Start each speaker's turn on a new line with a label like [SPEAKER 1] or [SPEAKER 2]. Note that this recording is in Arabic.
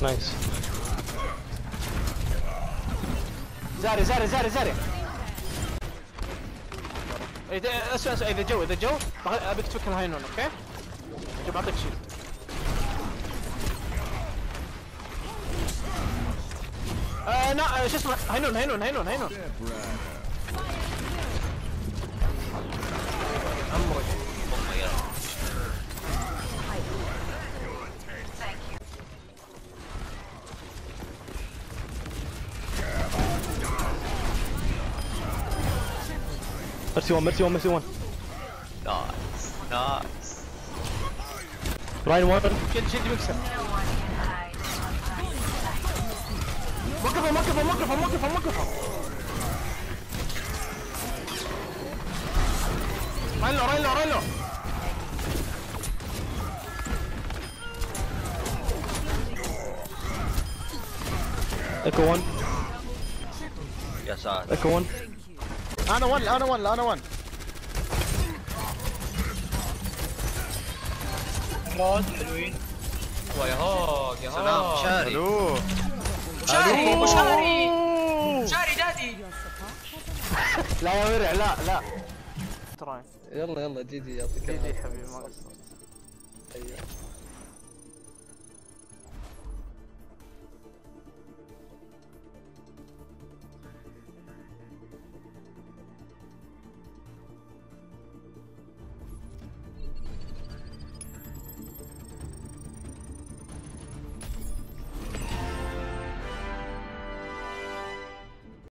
[SPEAKER 1] نايس.
[SPEAKER 2] زاري زاري زاري زاري. اسمع اذا جو ابيك تفك الهاينون. اوكي جيب اعطيك شيء. لا شو اسمه هاينون. عمرك
[SPEAKER 1] ميرسي 1
[SPEAKER 3] نايس.
[SPEAKER 1] راين 1.
[SPEAKER 2] شد مكسر. موقفه. راين له.
[SPEAKER 1] ايكو 1.
[SPEAKER 3] يا ساتر.
[SPEAKER 1] ايكو 1.
[SPEAKER 4] انا 1.
[SPEAKER 5] راد حلوين.
[SPEAKER 3] يا هوك سلام شاري.
[SPEAKER 4] الو
[SPEAKER 5] شاري دادي.
[SPEAKER 2] لا يا ورع لا. تراي
[SPEAKER 1] يلا جي يعطيك
[SPEAKER 2] جي حبيبي ما قصرت.